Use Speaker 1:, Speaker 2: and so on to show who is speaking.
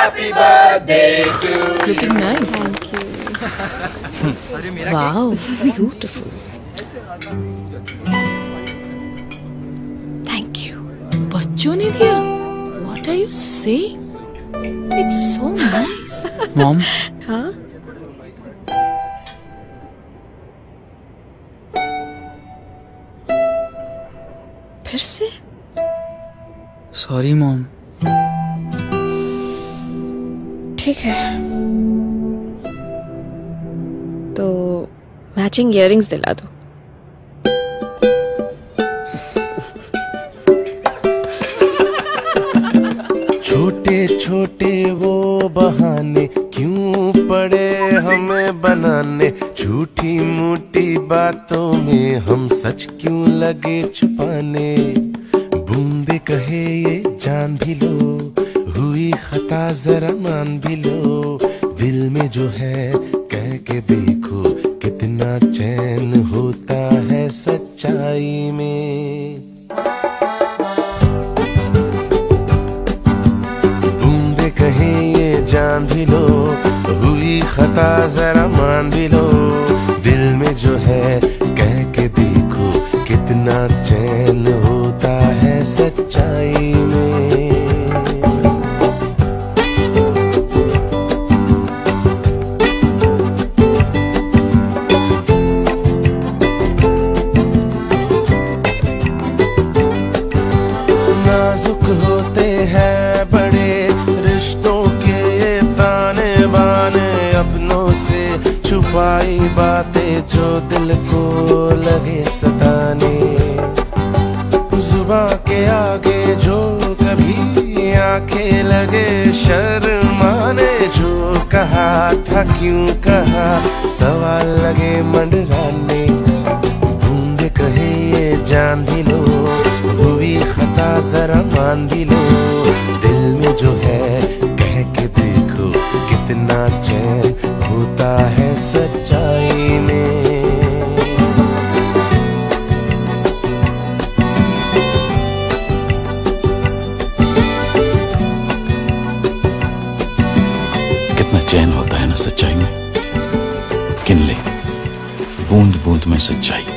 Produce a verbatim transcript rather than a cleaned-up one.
Speaker 1: Happy birthday to you.
Speaker 2: Looking nice.
Speaker 3: Thank you.
Speaker 2: Wow, beautiful.
Speaker 3: Thank you.
Speaker 2: बच्चों ने दिया? What are you saying? It's so nice.
Speaker 4: Mom.
Speaker 3: हाँ? फिर से?
Speaker 4: Sorry, Mom.
Speaker 3: ठीक है। तो मैचिंग इयररिंग्स दिला दो।
Speaker 5: छोटे छोटे वो बहाने क्यों पड़े हमें बनाने, झूठी मूठी बातों में हम सच क्यों लगे छुपाने। बूंदे कहे ये जान भी लो, हुई खता जरा मान भी लो, दिल में जो है कह के देखो कितना चैन होता है सच्चाई में। बूंदे कहे ये जान भी लो, हुई खता जरा मान भी लो, दिल में जो है कह के देखो कितना चैन होता है सच्चाई में। नाजुक होते हैं बड़े रिश्तों के ये ताने बाने, अपनों से छुपाई बातें जो दिल को लगे सताने। जुबां के आगे जो कभी आंखें लगे शर्माने, जो कहा था क्यों कहा सवाल लगे मंडराने। बूंदे कहे ये जान भी लो, हुई खता जरा मान भी लो, दिल में जो है कह के देखो कितना चैन होता है सच्चाई में।
Speaker 6: कितना चैन होता है ना सच्चाई में, किन ले बूंद बूंद में सच्चाई।